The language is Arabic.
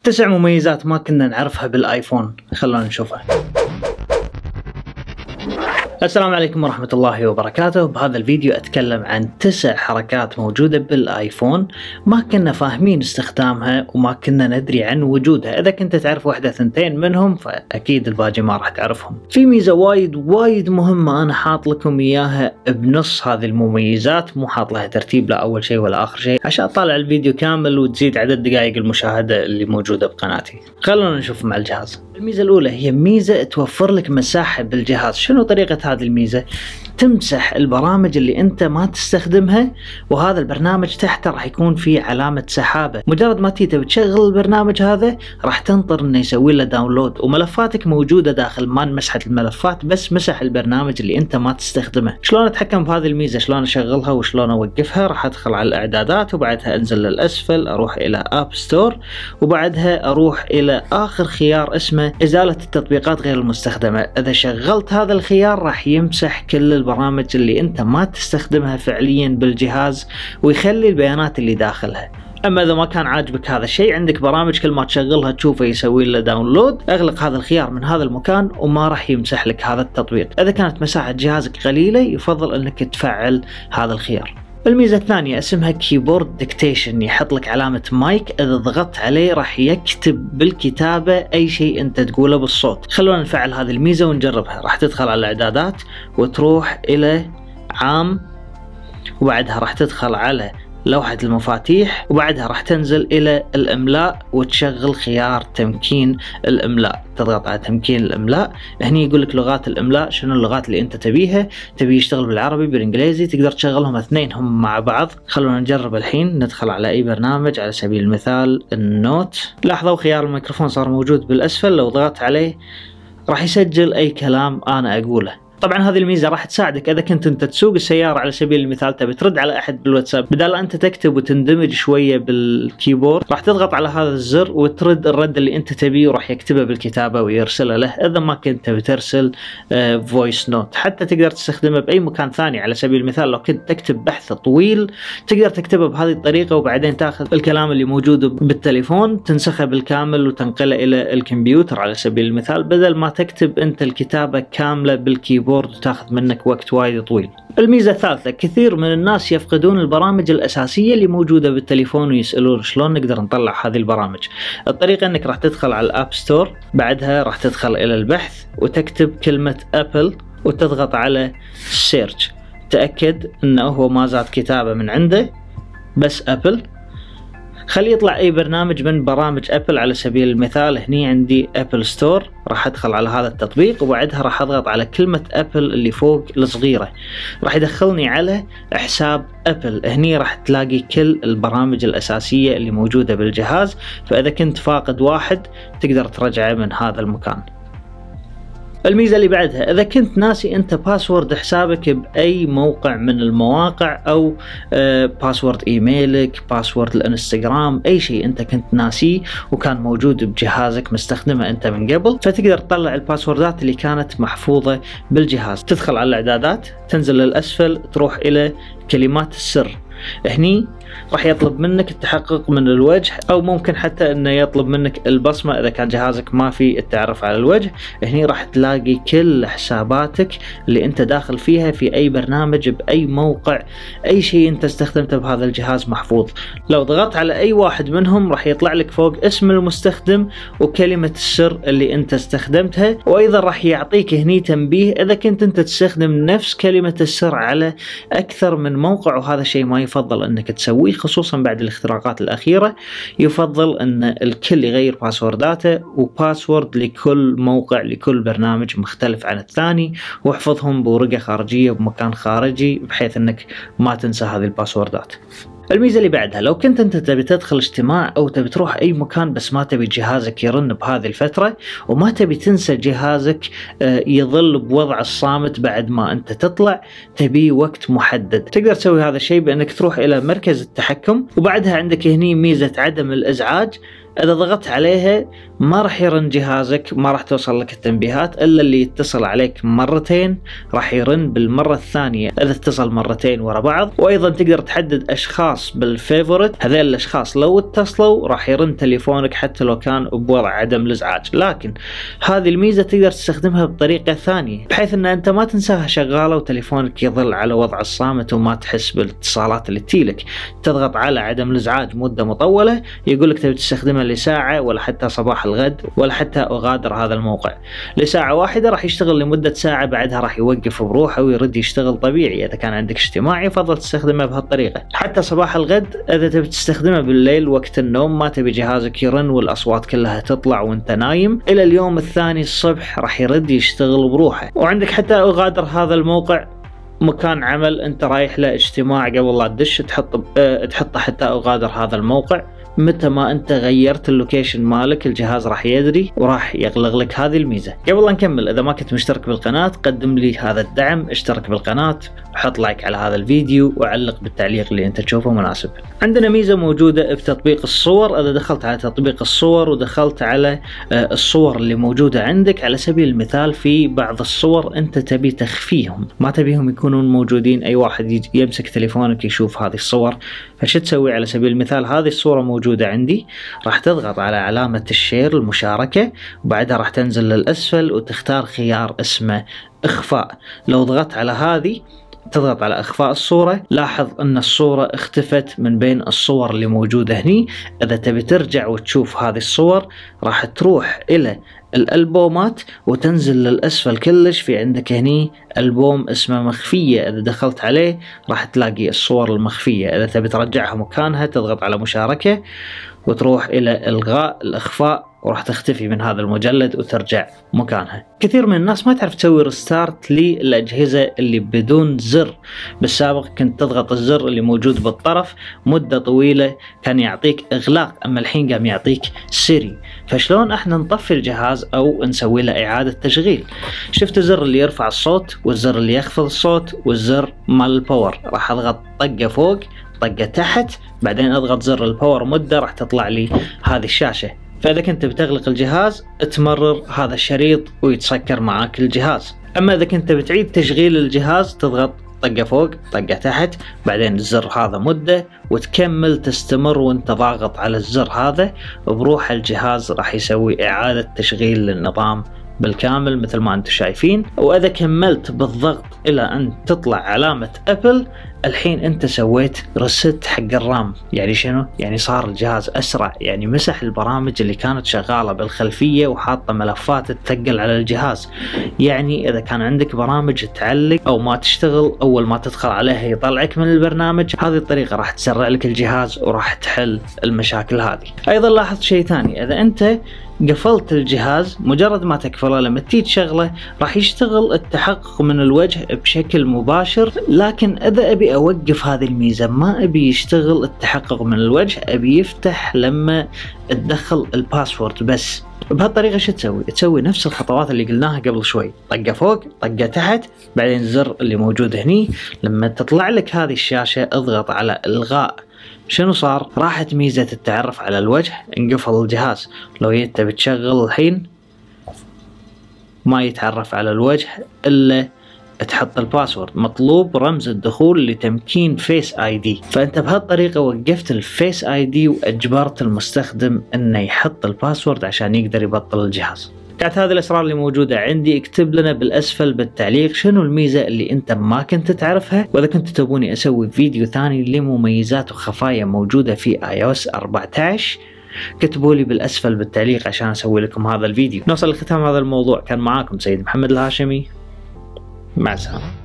9 مميزات ما كنا نعرفها بالايفون، خلونا نشوفها. السلام عليكم ورحمة الله وبركاته. بهذا الفيديو أتكلم عن 9 حركات موجودة بالآيفون ما كنا فاهمين استخدامها وما كنا ندري عن وجودها. إذا كنت تعرف واحدة 2 منهم فأكيد الباقي ما راح تعرفهم. في ميزة وايد مهمة أنا حاط لكم إياها بنص هذه المميزات، مو حاط لها ترتيب لا أول شيء ولا آخر شيء، عشان أطالع الفيديو كامل وتزيد عدد دقائق المشاهدة اللي موجودة بقناتي. خلونا نشوف مع الجهاز. الميزة الأولى هي ميزة توفر لك مساحة بالجهاز. شنو طريقة هذه الميزة؟ تمسح البرامج اللي انت ما تستخدمها، وهذا البرنامج تحته راح يكون فيه علامة سحابة. مجرد ما تيجي بتشغل البرنامج هذا راح تنطر انه يسوي له داونلود، وملفاتك موجودة داخل. ما انمسحت الملفات، بس مسح البرنامج اللي انت ما تستخدمه. شلون اتحكم بهذه الميزة؟ شلون اشغلها وشلون اوقفها؟ راح ادخل على الاعدادات، وبعدها انزل للاسفل، اروح الى اب ستور، وبعدها اروح الى اخر خيار اسمه ازالة التطبيقات غير المستخدمة. اذا شغلت هذا الخيار راح يمسح كل البرامج اللي انت ما تستخدمها فعليا بالجهاز، ويخلي البيانات اللي داخلها. اما اذا ما كان عاجبك هذا الشيء، عندك برامج كل ما تشغلها تشوفه يسوي له داونلود، اغلق هذا الخيار من هذا المكان وما راح يمسح لك هذا التطبيق. اذا كانت مساحة جهازك قليلة يفضل انك تفعل هذا الخيار. الميزة الثانية اسمها كيبورد ديكتيشن، يحط لك علامة مايك، إذا ضغطت عليه راح يكتب بالكتابة أي شيء أنت تقوله بالصوت. خلونا نفعل هذه الميزة ونجربها. راح تدخل على الإعدادات وتروح إلى عام، وبعدها راح تدخل على لوحة المفاتيح، وبعدها راح تنزل إلى الإملاء وتشغل خيار تمكين الإملاء. تضغط على تمكين الإملاء، هني يقول لك لغات الإملاء، شنو اللغات اللي أنت تبيها. تبي يشتغل بالعربي بالإنجليزي، تقدر تشغلهم 2 هم مع بعض. خلونا نجرب الحين. ندخل على أي برنامج، على سبيل المثال النوت. لاحظوا خيار الميكروفون صار موجود بالأسفل، لو ضغطت عليه راح يسجل أي كلام أنا أقوله. طبعا هذه الميزة راح تساعدك إذا كنت أنت تسوق السيارة على سبيل المثال، تبي ترد على أحد بالواتساب، بدل أنت تكتب وتندمج شوية بالكيبورد، راح تضغط على هذا الزر وترد الرد اللي أنت تبيه، وراح يكتبه بالكتابة ويرسله له. إذا ما كنت بترسل فويس نوت، حتى تقدر تستخدمه بأي مكان ثاني. على سبيل المثال لو كنت تكتب بحث طويل تقدر تكتبه بهذه الطريقة، وبعدين تاخذ الكلام اللي موجود بالتليفون تنسخه بالكامل وتنقله إلى الكمبيوتر على سبيل المثال، بدل ما تكتب أنت الكتابة كاملة بالكيبورد وتاخذ منك وقت وايد طويل. الميزة الثالثة، كثير من الناس يفقدون البرامج الأساسية اللي موجودة بالتليفون ويسألون شلون نقدر نطلع هذه البرامج. الطريقة انك راح تدخل على الاب ستور، بعدها راح تدخل الى البحث وتكتب كلمة ابل وتضغط على سيرش. تأكد انه هو ما زاد كتابة من عنده، بس ابل. خلي يطلع اي برنامج من برامج ابل. على سبيل المثال هني عندي ابل ستور، راح ادخل على هذا التطبيق، وبعدها راح اضغط على كلمة ابل اللي فوق الصغيرة، راح يدخلني على حساب ابل. هني راح تلاقي كل البرامج الاساسية اللي موجودة بالجهاز، فاذا كنت فاقد واحد تقدر ترجعه من هذا المكان. الميزة اللي بعدها، إذا كنت ناسي أنت باسورد حسابك بأي موقع من المواقع، أو باسورد إيميلك، باسورد الانستغرام، أي شيء أنت كنت ناسيه وكان موجود بجهازك مستخدمه أنت من قبل، فتقدر تطلع الباسوردات اللي كانت محفوظة بالجهاز. تدخل على الإعدادات، تنزل للأسفل، تروح إلى كلمات السر. هني راح يطلب منك التحقق من الوجه، او ممكن حتى انه يطلب منك البصمة اذا كان جهازك ما في التعرف على الوجه. هني راح تلاقي كل حساباتك اللي انت داخل فيها في اي برنامج باي موقع، اي شيء انت استخدمته بهذا الجهاز محفوظ. لو ضغطت على اي واحد منهم راح يطلع لك فوق اسم المستخدم وكلمة السر اللي انت استخدمتها، وايضا راح يعطيك هني تنبيه اذا كنت انت تستخدم نفس كلمة السر على اكثر من موقع، وهذا شيء ما يفضل انك تسويه، خصوصا بعد الاختراقات الأخيرة. يفضل أن الكل يغير باسورداته، وباسورد لكل موقع لكل برنامج مختلف عن الثاني، واحفظهم بورقة خارجية بمكان خارجي بحيث أنك ما تنسى هذه الباسوردات. الميزة اللي بعدها، لو كنت انت تبي تدخل اجتماع او تبي تروح اي مكان بس ما تبي جهازك يرن بهذه الفترة، وما تبي تنسى جهازك يظل بوضع الصامت بعد ما انت تطلع، تبي وقت محدد، تقدر تسوي هذا الشيء بانك تروح الى مركز التحكم، وبعدها عندك هني ميزة عدم الازعاج. إذا ضغطت عليها ما راح يرن جهازك، ما راح توصل لك التنبيهات إلا اللي يتصل عليك مرتين راح يرن بالمرة الثانية إذا اتصل مرتين ورا بعض. وأيضا تقدر تحدد أشخاص بالفيفورت، هذول الأشخاص لو اتصلوا راح يرن تليفونك حتى لو كان بوضع عدم الإزعاج. لكن هذه الميزة تقدر تستخدمها بطريقة ثانية بحيث أن أنت ما تنساها شغالة وتليفونك يظل على وضع الصامت وما تحس بالاتصالات اللي تجيلك. تضغط على عدم الإزعاج مدة مطولة، يقولك تبي تستخدمها لساعة ولا حتى صباح الغد ولا حتى أغادر هذا الموقع. لساعة واحدة راح يشتغل لمدة ساعة، بعدها راح يوقف بروحه ويرد يشتغل طبيعي. إذا كان عندك اجتماعي فضل تستخدمه بهالطريقة. حتى صباح الغد إذا تبي تستخدمه بالليل وقت النوم ما تبي جهازك يرن والأصوات كلها تطلع وانت نايم، إلى اليوم الثاني الصبح راح يرد يشتغل بروحه. وعندك حتى أغادر هذا الموقع، مكان عمل انت رايح له، اجتماع قبل لا تدش تحط حتى أغادر هذا الموقع. متى ما انت غيرت اللوكيشن مالك الجهاز راح يدري وراح يغلق لك هذه الميزة. قبل لا نكمل، اذا ما كنت مشترك بالقناة قدم لي هذا الدعم، اشترك بالقناة وحط لايك على هذا الفيديو وعلق بالتعليق اللي انت تشوفه مناسب. عندنا ميزة موجودة بتطبيق الصور. اذا دخلت على تطبيق الصور ودخلت على الصور اللي موجودة عندك، على سبيل المثال في بعض الصور انت تبي تخفيهم، ما تبيهم يكونون موجودين اي واحد يمسك تليفونك يشوف هذه الصور. فشو تسوي؟ على سبيل المثال هذه الصورة موجودة عندي، راح تضغط على علامة الشير المشاركة وبعدها راح تنزل للأسفل وتختار خيار اسمه إخفاء. لو ضغطت على هذه تضغط على إخفاء الصورة، لاحظ أن الصورة اختفت من بين الصور اللي موجودة هني. إذا تبي ترجع وتشوف هذه الصور راح تروح إلى الألبومات وتنزل للأسفل كلش، في عندك هني ألبوم اسمه مخفية. إذا دخلت عليه راح تلاقي الصور المخفية. إذا تبي ترجعها مكانها تضغط على مشاركة وتروح إلى إلغاء الإخفاء وراح تختفي من هذا المجلد وترجع مكانها. كثير من الناس ما تعرف تسوي ريستارت للأجهزة اللي بدون زر. بالسابق كنت تضغط الزر اللي موجود بالطرف مدة طويلة كان يعطيك إغلاق، أما الحين قام يعطيك سيري. فشلون احنا نطفي الجهاز أو نسوي له إعادة تشغيل؟ شفت الزر اللي يرفع الصوت والزر اللي يخفض الصوت والزر مال الباور؟ راح أضغط طقة فوق طقة تحت، بعدين أضغط زر الباور مدة راح تطلع لي هذه الشاشة. فإذا كنت بتغلق الجهاز تمرر هذا الشريط ويتسكر معاك الجهاز. أما إذا كنت بتعيد تشغيل الجهاز تضغط طقة فوق طقة تحت، بعدين الزر هذا مدة وتكمل تستمر وانت ضاغط على الزر هذا، وبروح الجهاز راح يسوي إعادة تشغيل للنظام بالكامل مثل ما انتم شايفين. واذا كملت بالضغط الى ان تطلع علامة ابل، الحين انت سويت ريست حق الرام. يعني شنو؟ يعني صار الجهاز اسرع، يعني مسح البرامج اللي كانت شغالة بالخلفية وحاطة ملفات تثقل على الجهاز. يعني اذا كان عندك برامج تعلق او ما تشتغل اول ما تدخل عليها يطلعك من البرنامج، هذه الطريقة راح تسرع لك الجهاز وراح تحل المشاكل هذه. ايضا لاحظ شيء ثاني، اذا انت قفلت الجهاز مجرد ما تقفله لما تيجي تشغله راح يشتغل التحقق من الوجه بشكل مباشر. لكن اذا ابي اوقف هذه الميزة، ما ابي يشتغل التحقق من الوجه، ابي يفتح لما تدخل الباسورد بس. بهالطريقة شو تسوي؟ تسوي نفس الخطوات اللي قلناها قبل شوي، طقة فوق طقة تحت، بعدين الزر اللي موجود هني. لما تطلع لك هذه الشاشة اضغط على الغاء. شنو صار؟ راحت ميزة التعرف على الوجه، انقفل الجهاز. لو جيت بتشغل الحين ما يتعرف على الوجه الا تحط الباسورد، مطلوب رمز الدخول لتمكين فيس اي دي. فانت بهالطريقة وقفت الفيس اي دي واجبرت المستخدم انه يحط الباسورد عشان يقدر يبطل الجهاز. كانت هذه الأسرار اللي موجودة عندي. اكتب لنا بالأسفل بالتعليق شنو الميزة اللي أنت ما كنت تعرفها، وإذا كنت تبوني أسوي فيديو ثاني لمميزات وخفايا موجودة في iOS 14 كتبوا لي بالأسفل بالتعليق عشان أسوي لكم هذا الفيديو. نوصل لختام هذا الموضوع، كان معاكم سيد محمد الهاشمي، مع السلامة.